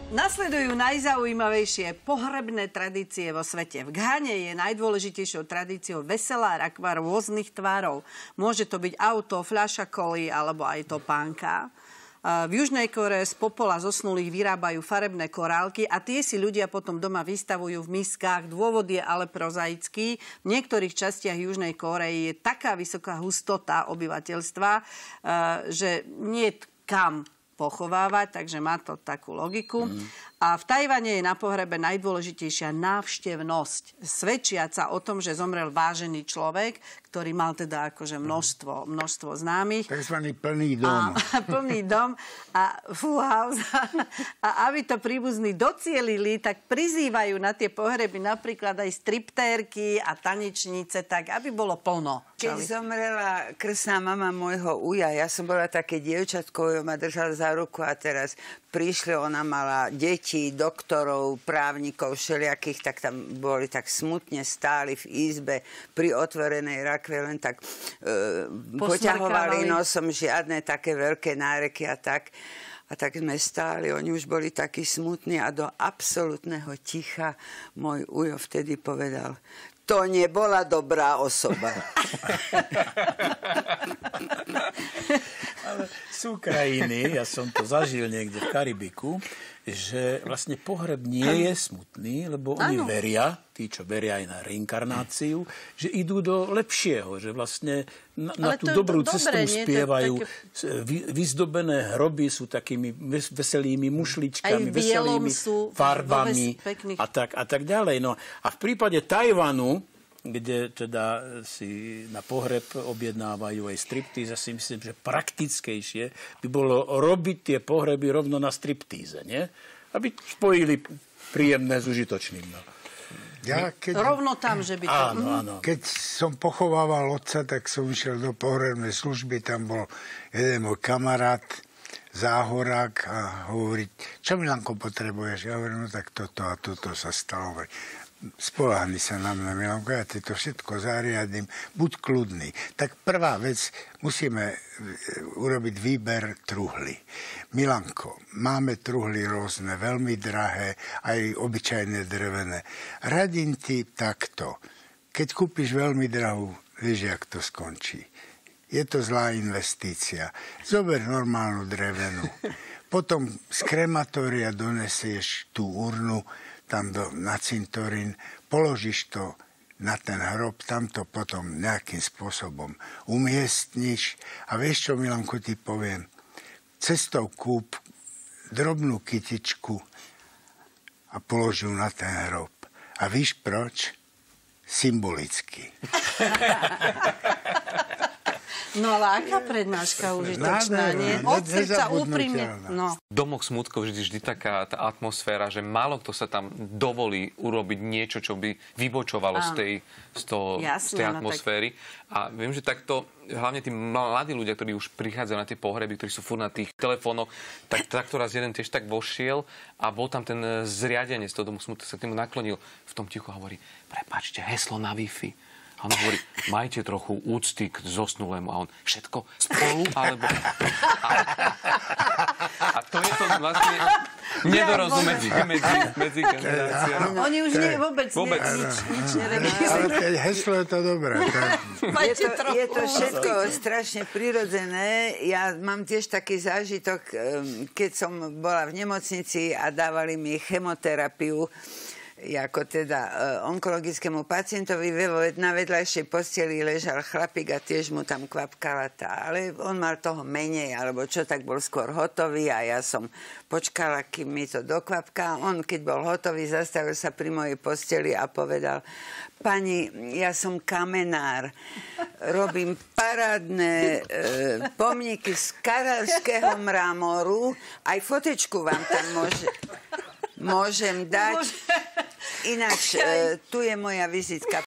Nasledujú najzaujímavejšie pohrebné tradície vo svete. V Ghane je najdôležitejšou tradíciou veselá rakva rôznych tvarov. Môže to byť auto, fľaša koli alebo aj topánka. V Južnej Kórei z popola zosnulých vyrábajú farebné korálky a tie si ľudia potom doma vystavujú v miskách. Dôvod je ale prozaický. V niektorých častiach Južnej Kórei je taká vysoká hustota obyvateľstva, že nie je kam pochovávať, takže má to takú logiku. A v Tajvane je na pohrebe najdôležitejšia návštevnosť, svedčiaca o tom, že zomrel vážený človek, ktorý mal teda akože množstvo známych. Takzvaný plný dom. Plný dom. A full house. A aby to príbuzní docielili, tak prizývajú na tie pohreby napríklad aj striptérky a tanečnice, tak aby bolo plno. Keď zomrela krstná mama môjho uja, ja som bola také dievčatko, ma držala za ruku a teraz prišli, ona mala deti, doktorov, právnikov, všelijakých, tak tam boli tak smutne stáli v izbe pri otvorenej rakve, len tak poťahovali nosom, žiadne také veľké náreky a tak. A tak sme stáli, oni už boli takí smutní a do absolútneho ticha môj ujo vtedy povedal: to nebola dobrá osoba. Ale sú krajiny, ja som to zažil niekde v Karibiku, že vlastne pohreb nie je smutný, lebo oni veria, tí, čo veria aj na reinkarnáciu, že idú do lepšieho, že vlastne na tú dobrú cestu spievajú. Vyzdobené hroby sú takými veselými mušličkami, veselými farbami a tak ďalej. No, a v prípade Tajvanu, kde teda si na pohreb objednávajú aj striptíz, si myslím, že praktickejšie by bolo robiť tie pohreby rovno na striptíze, nie? Aby spojili príjemné s užitočným. No. Rovno tam, že by to... Áno. Keď som pochovával otca, tak som išiel do pohrebnej služby, tam bol jeden môj kamarát, záhorák, a hovorí: čo, Milanko, potrebuješ? Ja hovorím: no tak toto a toto sa stalo. Spoľahni sa na mňa, Milanko, ja ti to všetko zariadím, buď kľudný. Tak prvá vec, musíme urobiť výber truhly. Milanko, máme truhly rôzne, veľmi drahé, aj obyčajné drevené. Radím ti takto: keď kúpiš veľmi drahú, vieš, jak to skončí. Je to zlá investícia. Zober normálnu drevenú. Potom z krematória donesieš tú urnu tam na cintorín, položíš to na ten hrob, tam to potom nejakým spôsobom umiestniš a vieš čo, Milanko, ti poviem, cestou kúp drobnú kytičku a polož ju na ten hrob. A víš proč? Symbolicky. No ale aká prednáška užitočná, nie? Od srdca úprimne. No. Domok smutkov vždy taká tá atmosféra, že málo kto sa tam dovolí urobiť niečo, čo by vybočovalo z tej atmosféry. A viem, že takto, hlavne tí mladí ľudia, ktorí už prichádzajú na tie pohreby, ktorí sú furt na tých telefónoch, tak takto raz jeden tiež tak vošiel a bol tam ten zriadenec z toho domu smutkov, sa k nemu naklonil v tom tichu a hovorí: prepáčte, heslo na Wi-Fi. A on hovorí: majte trochu úcty k zosnulému. A on: všetko spolu, alebo... A to je to vlastne nedorozumenie medzi generáciami. Oni už vôbec nič neregistrujú. Ale keď heslo je to dobré. Je to všetko strašne prirodzené. Ja mám tiež taký zážitok, keď som bola v nemocnici a dávali mi chemoterapiu, ako teda onkologickému pacientovi, na vedľajšej posteli ležal chlapík a tiež mu tam kvapkala ale on mal toho menej, alebo čo, tak bol skôr hotový a ja som počkala, kým mi to dokvapká. On, keď bol hotový, zastavil sa pri mojej posteli a povedal: pani, ja som kamenár, robím parádne pomníky z karelského mramoru, aj fotečku vám tam môžem dať. Ináč, tu je moja vizitka.